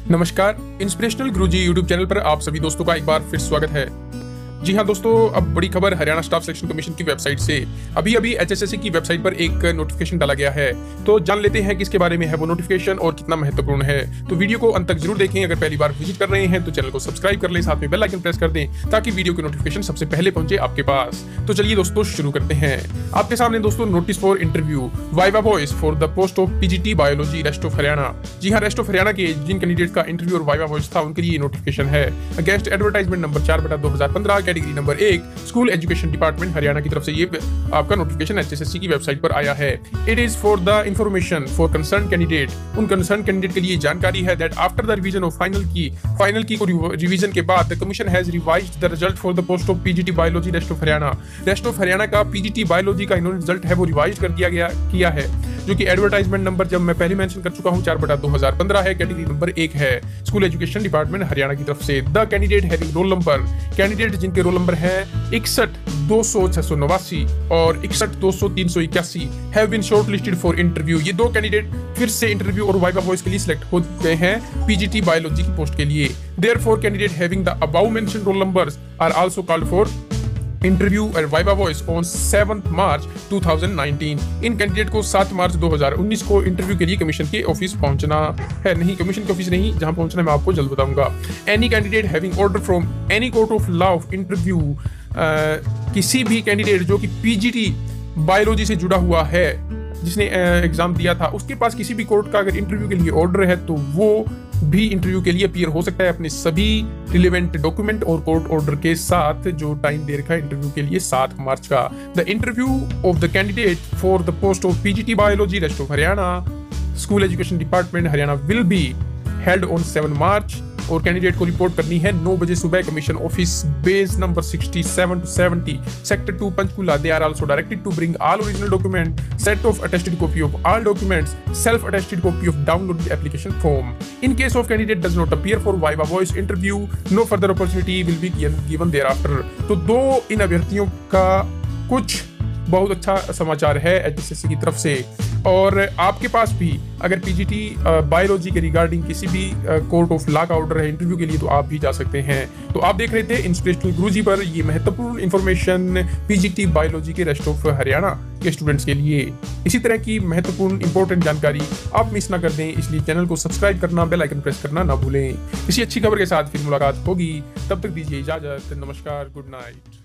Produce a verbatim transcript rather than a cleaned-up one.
नमस्कार, इंस्पिरेशनल गुरुजी YouTube channel पर आप सभी दोस्तों का एक बार फिर स्वागत है। जी हाँ दोस्तों, अब बड़ी खबर हरियाणा स्टाफ सिलेक्शन कमीशन की वेबसाइट से अभी अभी एचएसएससी की वेबसाइट पर एक नोटिफिकेशन डाला गया है। तो जान लेते हैं किसके बारे में है वो नोटिफिकेशन और कितना महत्वपूर्ण है। तो वीडियो को अंत तक जरूर देखें। अगर पहली बार विजिट कर रहे हैं तो चैनल को सब्सक्राइब कर लें, साथ में बेल आइकन प्रेस कर दें ताकि वीडियो की नोटिफिकेशन सबसे पहले पहुंचे आपके पास। तो चलिए दोस्तों शुरू करते हैं। आपके सामने दोस्तों notice for interview viva voce for the post of PGT biology rest of Haryana. जी हाँ, रेस्ट ऑफ हरियाणा के जिन कैंडिडेट का इंटरव्यू और वाइवा वॉइस था उनके लिए नोटिफिकेशन है। अगेंस्ट एडवर्टाइजमेंट नंबर चार बटा दो हजार पंद्रह कैटेगरी नंबर एक, स्कूल एजुकेशन डिपार्टमेंट हरियाणा की तरफ से ये आपका नोटिफिकेशन एचएसएससी की वेबसाइट पर आया है। It is for the information for concern candidate. उन कंसर्न कैंडिडेट के लिए जानकारी है that after the revision of final key final key को रिवीजन के बाद the commission has revised the result for the post of PGT biology rest of Haryana. Rest of Haryana का PGT biology का इन्होंने रिजल्ट है वो रिवाइज कर दिया गया किया है, जो कि एडवर्टाइजमेंट नंबर जब मैं पहले मेंशन कर चुका हूं चार बटा दो हजार पंद्रह है, कैटेगरी नंबर एक है, स्कूल एजुकेशन डिपार्टमेंट हरियाणा की तरफ से। The candidate having roll number, candidate जिनके रोल नंबर है इकसठ दो सौ छह सौ नवासी और इकसठ दो सौ तीन सौ इक्यासी have been shortlisted for interview. ये दो कैंडिडेट फिर से इंटरव्यू और वाइवा वॉइस के लिए सिलेक्ट हो गए हैं पीजीटी बायोलॉजी की पोस्ट के लिए। Therefore candidate having the above mentioned roll numbers are also called for interview और viva voce on seventh March दो हज़ार उन्नीस। इन कैंडिडेट को सात मार्च दो हज़ार उन्नीस को इंटरव्यू के लिए कमीशन के ऑफिस पहुंचना है। नहीं, कमीशन के ऑफिस नहीं, जहां पहुंचना है मैं आपको जल्द बताऊंगा। Any candidate having order from any court of law of interview, किसी भी कैंडिडेट जो कि पीजीटी बायोलॉजी से जुड़ा हुआ है, जिसने एग्जाम दिया था, उसके पास किसी भी कोर्ट का अगर इंटरव्यू के लिए ऑर्डर है तो वो भी इंटरव्यू के लिए अपीयर हो सकता है अपने सभी रिलेवेंट डॉक्यूमेंट और कोर्ट ऑर्डर के साथ, जो टाइम दे रखा है इंटरव्यू के लिए सात मार्च का। The interview of the candidate for the post of PGT biology rest of Haryana school education department Haryana will be held on seven March और कैंडिडेट को रिपोर्ट करनी है नौ बजे सुबह कमीशन ऑफिस बेस नंबर सड़सठ टू सत्तर sector two Panchkula. They are also directed to bring all original document, set of attested copy of all documents, self attested copy of downloaded application form. In case of candidate does not appear for viva voce interview, no further opportunity will be given thereafter. तो दो इन अभ्यर्थियों का कुछ बहुत अच्छा समाचार है HSSC की तरफ से। और आपके पास भी अगर पीजीटी बायोलॉजी के रिगार्डिंग किसी भी कोर्ट ऑफ लॉ का ऑर्डर है इंटरव्यू के लिए तो आप भी जा सकते हैं। तो आप देख रहे थे इंस्पिरेशनल गुरुजी पर ये महत्वपूर्ण इंफॉर्मेशन पीजीटी बायोलॉजी के रेस्ट ऑफ हरियाणा के स्टूडेंट्स के लिए। इसी तरह की महत्वपूर्ण इंपॉर्टेंट जानकारी आप मिस ना कर दें, इसलिए चैनल को सब्सक्राइब करना, बेल आइकन प्रेस करना ना भूलें। इसी अच्छी खबर के साथ फिर मुलाकात होगी, तब तक दीजिए इजाजत। नमस्कार, गुड नाइट।